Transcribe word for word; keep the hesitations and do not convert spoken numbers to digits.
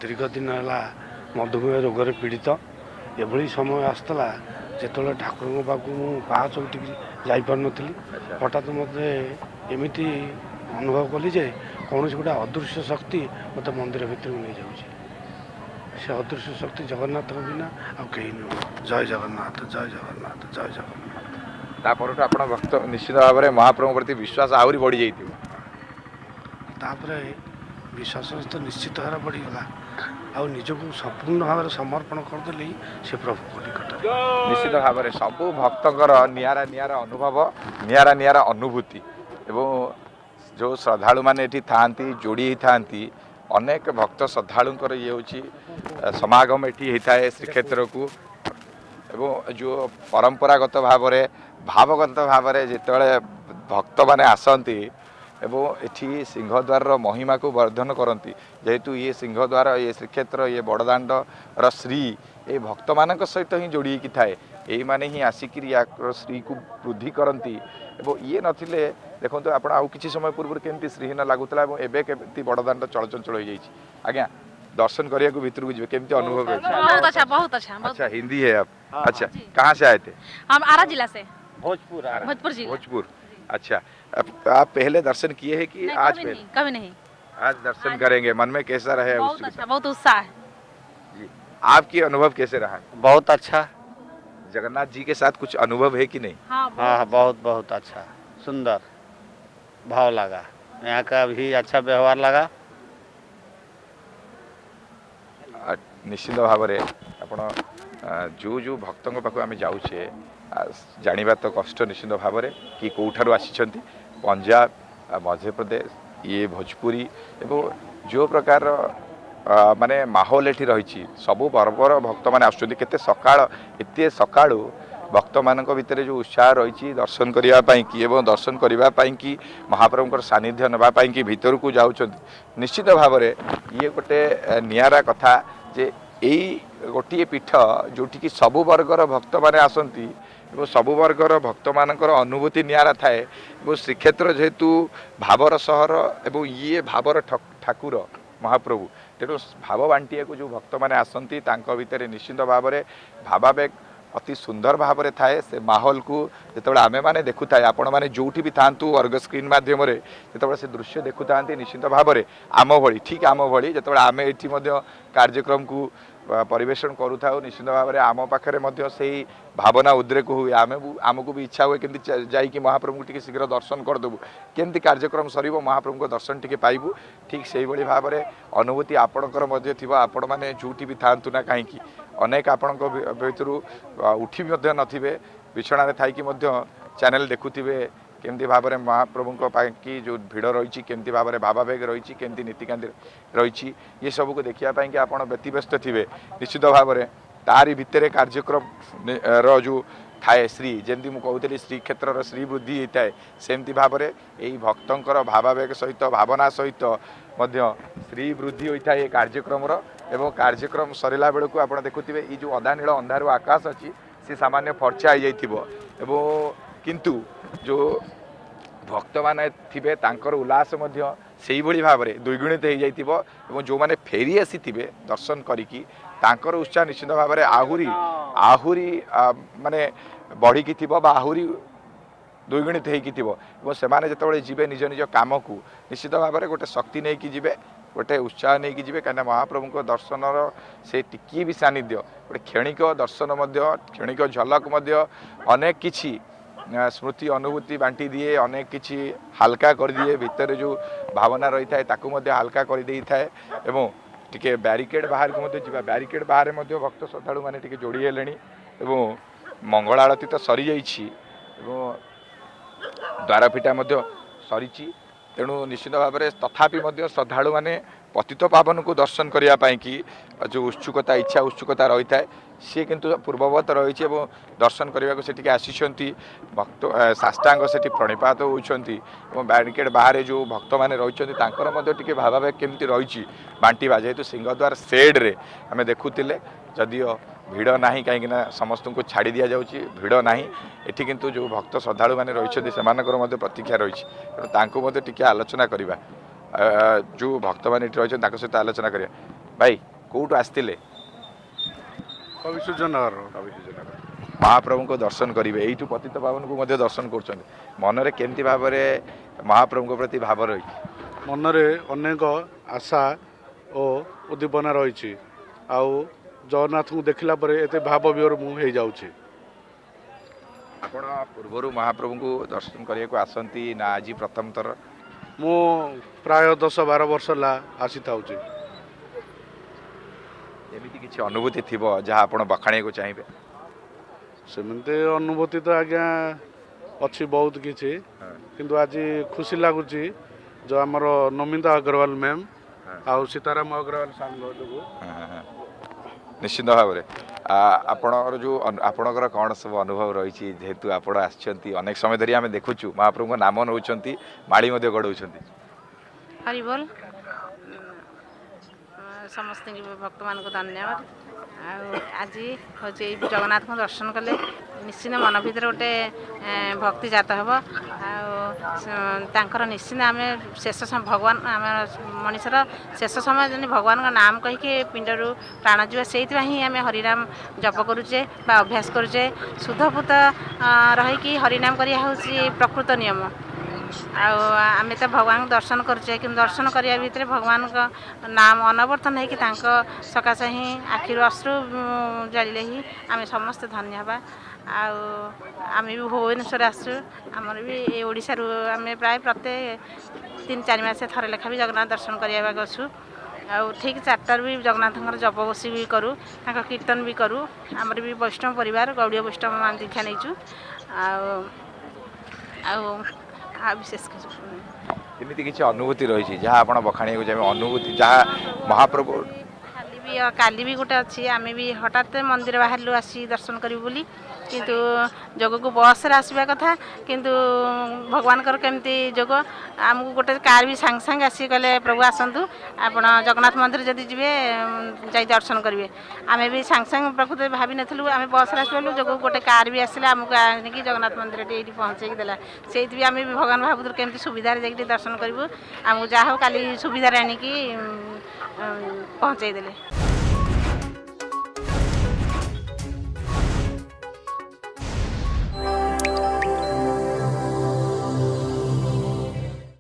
दीर्घ दिन है मधुमेह रोग पीड़ित एभली समय आसला जिते ठाकुर पाक पाँच उठिक जापार नी हठात मत एमती अनुभव कली जे कौन गोटे अदृश्य शक्ति मत मंदिर भितर नहीं जाऊँगी से अदृश्य शक्ति जगन्नाथ बिना आ कहीं नुह। जय जगन्नाथ जय जगन्नाथ जय जगन्नाथ। तापर आप भक्त निश्चित भाव में महाप्रभु प्रति विश्वास आहरी बढ़ी जापर विश्वास तो निश्चित भाव बढ़ीगला आ निजक संपूर्ण भाव में समर्पण करदेली से प्रभु को निकट निश्चित भाव में सबू भक्तर निरा निरा अनुभव निरा निरा अनुभूति एवं जो श्रद्धालु मैंने था जोड़ी था अनेक भक्त श्रद्धालुंर ये हूँ समागम ये होता है श्रीक्षेत्र को एवं जो परंपरागत भाव में भावगत भाव में जिते भक्त मैंने आसती एवं एठी सिंहद्वार महिमा को वर्धन करती जेहेतु ये सिंहद्वार ये श्रीक्षेत्र ये बड़दाण्ड श्री ये भक्त मान सहित ही जोड़ी थाए यही माने ही आसिक श्री को वृद्धि करती एवं ये नथिले देखो आप कि समय पूर्व केमती श्रीहीन लगुला एवं केमती बड़दाण्ड चलचंचल हो जाइए। आज्ञा दर्शन करने को भीतर को जी अनुभव है? बहुत अच्छा बहुत अच्छा अच्छा हिंदी है आप? अच्छा कहाँ से आए थे? हम आरा जिला से। भोजपुर भोजपुर जिला। भोजपुर अच्छा आप पहले दर्शन किए हैं कि आज पहले? कभी नहीं। आज दर्शन करेंगे, मन में कैसा रहे? बहुत अच्छा, बहुत उत्साह है जी। आपकी अनुभव कैसे रहा? बहुत अच्छा। जगन्नाथ जी के साथ कुछ अनुभव है कि नहीं? हाँ हाँ बहुत बहुत अच्छा सुंदर भाव लगा, यहाँ का भी अच्छा व्यवहार लगा। निश्चित भाव में आपण जो जो भक्त पाक आम जाऊे जाना तो कष्ट निश्चित भाव में कि कौठार आसी पंजाब मध्य प्रदेश ये भोजपुरी एवं जो प्रकार माने माहौल एठी रही सबू वर्गर भक्त मैंने आसते सकाळ एत सकाळू भक्त मान भितर जो उत्साह रही दर्शन करने की एवं दर्शन करने की महाप्रभुंर सानिध्य नापी कि भीतर को जाऊँ निश्चित भाव में ये गोटे नियारा कथा जे यही गोटे पीठ जोटि सबू वर्गर भक्त मैंने आसती एवं सबू वर्गर भक्त मानकर अनुभूति नियारा थाए एवं श्रीक्षेत्र जेहेतु भावर सहर एवं ये भावर ठाकुर महाप्रभु तेणु भाव बांटिया को जो भक्त मैंने आसती भितर निश्चित भाव में भावावेग अति सुंदर भाव में थाए से माहौल को जो आमे मैंने देखु थाए आपण मैंने जो भी था वर्ग स्क्रीन मध्यम जो से दृश्य देखु था निश्चित भाव में आम भली ठीक आम भली जो आम ये कार्यक्रम को परिवेशन करूँ निश्चित भाव में आम पाखे से भावना उद्रेक हुए आम आमको भी इच्छा हुए केमती जाकि महाप्रभु टी शीघ्र दर्शन करदेबू केमती कार्यक्रम सर महाप्रभु को दर्शन टी पाइबू ठीक से भाई भाव में अनुभूति आपणकर थी आपण मैंने जो भी था ना कहीं अनेक आपण भर उठी नथिबे बिछणारे थी चैनल देखुवे केमती भाव में महाप्रभु की जो भिड़ रही केमती भाव में भावावेग रही केमती नीतिकांति रही ये सब को देखापी कि आप व्यतीव्यस्त थे निश्चित भाव में तारी भितर कार्यक्रम रो जो थाए श्री जमी मुझे श्रीक्षेत्र श्री वृद्धि होता है सेमती भाव में यही भक्तर भावावेग सहित भावना सहित श्री वृद्धि होता है कार्यक्रम एवं कार्यक्रम सरला बेलू आप देखुवे ये जो अदानील अंधार आकाश अच्छी सी सामान्य फर्चा हो किंतु जो भक्त मैंने थे तांकर उल्लास से भाव में द्विगुणित हो जाइए जो मैंने फेरी आसी दर्शन करी तांकर उत्साह निश्चित भाव में आहुरी आहुरी माने बढ़ी थी आहुरी द्विगुणित हो से जीवे निज निज काम को निश्चित भाव में गोटे शक्ति नहीं कि जीवे गोटे उत्साह नहीं कि जीवे कहीं महाप्रभु दर्शन से टिकी भी सानिध्य गोटे क्षणिक दर्शन क्षणिक झलक अनेक किछि स्मृति अनुभूति बांटी दिए अनेक किछि हल्का कर दिए भितर जो भावना रही था ताकू हल्का कर दे था एवं टिके बैरिकेड बाहर को जा बैरिकेड बाहर भक्त श्रद्धालु मैंने टिके जोड़ी हेले एवं मंगल आरती तो सरी जाइए द्वारफिटा सरी तेणु निश्चित भाव में तथापि श्रद्धालु मैंने पतित पावन को दर्शन करने की जो उत्सुकता इच्छा उत्सुकता रही है सी किंतु पूर्ववत रही दर्शन करने को से आसी भक्त साष्टांग से प्रणिपात होती बैरिकेड बाहर जो भक्त मैंने रही भावावेग केमती रही बांटा जेहेतु सिंहद्वार सेड्रे आम देखुले जदिओ भिड़ ना कहीं समस्त को छाड़ी दि जाऊँगी भिड़ ना ये किंतु जो भक्त श्रद्धालु मैंने रही से प्रतीक्षा रही तेणु टी आलोचना करवा जो भक्त मैंने रही सहित आलोचना करिया भाई कोठू आसते कविसूर्यनगर महाप्रभु को दर्शन करेंगे यू पतित पावन को दर्शन कर मनरे केमती भाव में महाप्रभु प्रति भाव रही मनरे अनेक आशा और उद्दीपना रही आउ जगन्नाथ को देखला पर एते भाव विवर मु हो जाउछि। आपण पूर्व महाप्रभु को दर्शन करने को आसती ना आज प्रथम थर मु प्राय दस बार वर्ष ला आसी थाउछि। एमिति किछि अनुभूति थिबो जहाँ आपण बखाणे को चाहिए सेमते अनुभूति तो आज्ञा अच्छी बहुत किछि किंतु आज खुशी लगुच जो आमर नमिता अग्रवाल मैम आउ सीताराम अग्रवाल सांग निश्चित भाव में आपणर जो आपणकर कौन सब अनुभव रही जेहेतु आपण आसछंती अनेक समय धरी आम देखुचु महाप्रभु नाम नौ माड़ी गढ़ाऊँ हरि बोल समस्त भक्त मान को धन्यवाद। आज हूँ जगन्नाथ को दर्शन कले निश्चित मन भर गोटे भक्ति जात हम आर निश्चित आम शेष समय भगवान आम मनीषर शेष समय जन भगवान का नाम कहीकि पिंडर प्राण जा से आम हरिनाम जप करुचे बा अभ्यास करुचे शुद्धभूत रहीकि हरिनाम करिया प्रकृत नियम आम तो भगवान दर्शन करुचे कि दर्शन करने भितर भगवान का नाम अनवर्तन है कि सकाशे ही आखिर अश्रु जाड़े ही आम समस्त धन्य हवा आम भी भुवनेश्वर आसु आमर भी ओडिशा आम प्राय प्रत्येक तीन चार मास थरे लेखा भी जगन्नाथ दर्शन करने गसु आ ठीक चार्टार भी जगन्नाथ जप बसी भी करूँ कीर्तन भी करूँ आमर भी वैष्णव परिवार गौड़ीय वैष्णव मान दीक्षा नहीं आ विशेष एमती किसी अनुभूति रही जहाँ आप बखाणी को जाए अनुभूति जहाँ महाप्रभु काली भी काली भी गोटे अच्छी आम भी हठात मंदिर बाहर आसी दर्शन करूँ बोली किंतु जोग को बस रे आसवा कथा किंतु भगवान केमती जोग आमको गोटे कार भी सांग सांग आसी कहले प्रभु आसतु आप जगन्नाथ मंदिर जदि जी जा दर्शन करेंगे आम भी सांग सांग प्रकृत भावी नु आम बस आसलु जोग गोटे कार भी आसला आमको आनिकी जगन्नाथ मंदिर ये पहुँचे देला से आम भी भगवान भावुर केमती सुविधा जाकि दर्शन करूँ आमको जहाँ हो काली सुविधा आनिकी पहुँचे देले।